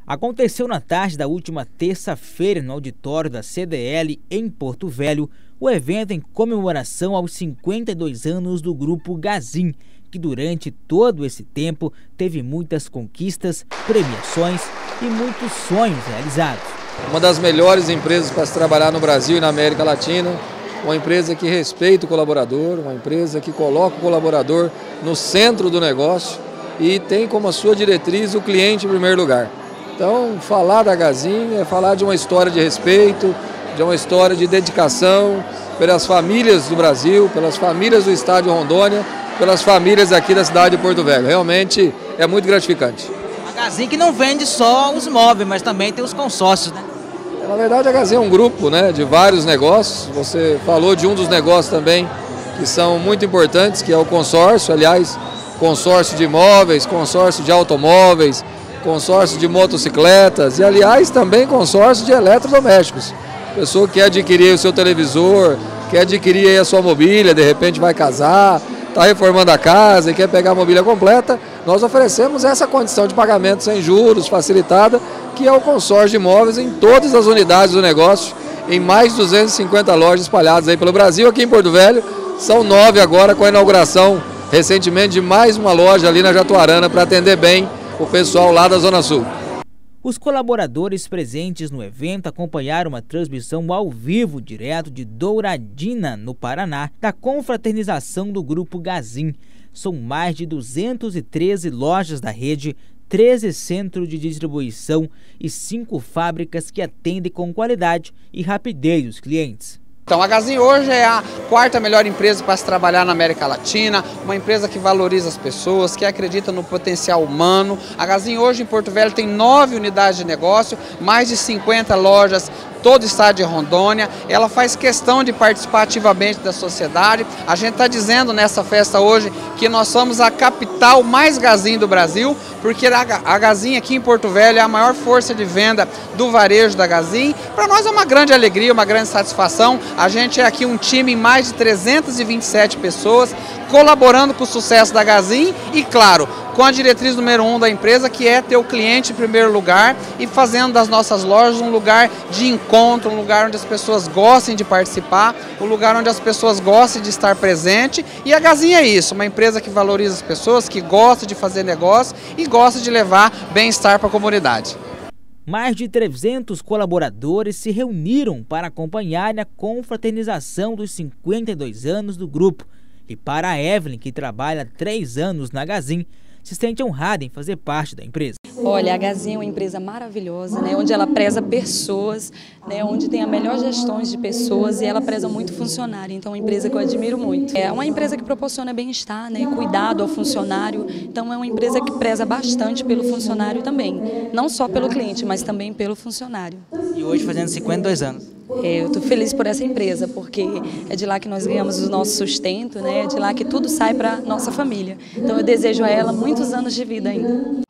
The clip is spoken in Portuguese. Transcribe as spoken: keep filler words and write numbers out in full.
Aconteceu na tarde da última terça-feira no auditório da C D L em Porto Velho o evento em comemoração aos cinquenta e dois anos do Grupo Gazin, que durante todo esse tempo teve muitas conquistas, premiações e muitos sonhos realizados. Uma das melhores empresas para se trabalhar no Brasil e na América Latina, uma empresa que respeita o colaborador, uma empresa que coloca o colaborador no centro do negócio e tem como a sua diretriz o cliente em primeiro lugar. Então, falar da Gazin é falar de uma história de respeito, de uma história de dedicação pelas famílias do Brasil, pelas famílias do estado de Rondônia, pelas famílias aqui da cidade de Porto Velho. Realmente é muito gratificante. A Gazin que não vende só os móveis, mas também tem os consórcios, né? Na verdade, a Gazin é um grupo, né, de vários negócios. Você falou de um dos negócios também que são muito importantes, que é o consórcio. Aliás, consórcio de imóveis, consórcio de automóveis, consórcio de motocicletas e, aliás, também consórcio de eletrodomésticos. Pessoa que quer adquirir o seu televisor, quer adquirir aí a sua mobília, de repente vai casar, está reformando a casa e quer pegar a mobília completa, nós oferecemos essa condição de pagamento sem juros, facilitada, que é o consórcio de imóveis em todas as unidades do negócio, em mais de duzentas e cinquenta lojas espalhadas aí pelo Brasil. Aqui em Porto Velho, são nove agora, com a inauguração recentemente de mais uma loja ali na Jatuarana para atender bem o pessoal lá da Zona Sul. Os colaboradores presentes no evento acompanharam uma transmissão ao vivo direto de Douradina, no Paraná, da confraternização do Grupo Gazin. São mais de duzentas e treze lojas da rede, treze centros de distribuição e cinco fábricas que atendem com qualidade e rapidez os clientes. Então, a Gazin hoje é a quarta melhor empresa para se trabalhar na América Latina, uma empresa que valoriza as pessoas, que acredita no potencial humano. A Gazin hoje em Porto Velho tem nove unidades de negócio, mais de cinquenta lojas, todo o estado de Rondônia. Ela faz questão de participar ativamente da sociedade. A gente está dizendo nessa festa hoje que nós somos a capital mais Gazin do Brasil, porque a Gazin aqui em Porto Velho é a maior força de venda do varejo da Gazin. Para nós é uma grande alegria, uma grande satisfação. A gente é aqui um time em mais de trezentas e vinte e sete pessoas, colaborando com o sucesso da Gazin e, claro, com a diretriz número um da empresa, que é ter o cliente em primeiro lugar e fazendo das nossas lojas um lugar de encontro, um lugar onde as pessoas gostem de participar, um lugar onde as pessoas gostem de estar presente. E a Gazin é isso, uma empresa que valoriza as pessoas, que gosta de fazer negócio e gosta de levar bem-estar para a comunidade. Mais de trezentos colaboradores se reuniram para acompanhar a confraternização dos cinquenta e dois anos do grupo. E para a Evelyn, que trabalha há três anos na Gazin, se sente honrada em fazer parte da empresa. Olha, a Gazin é uma empresa maravilhosa, né, onde ela preza pessoas, né, onde tem a melhor gestão de pessoas e ela preza muito funcionário. Então, é uma empresa que eu admiro muito. É uma empresa que proporciona bem-estar, né, cuidado ao funcionário. Então, é uma empresa que preza bastante pelo funcionário também. Não só pelo cliente, mas também pelo funcionário. E hoje fazendo cinquenta e dois anos. É, eu estou feliz por essa empresa, porque é de lá que nós ganhamos o nosso sustento, né, é de lá que tudo sai para nossa família. Então, eu desejo a ela muitos anos de vida ainda.